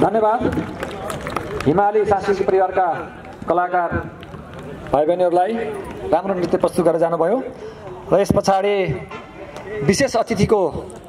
धन्यवाद। हिमाली सांस्कृतिक परिवारका कलाकार भाइ बहिनीहरूलाई राम्रो नृत्य प्रस्तुत गरेर जानुभयो र यस पछाडि विशेष अतिथिको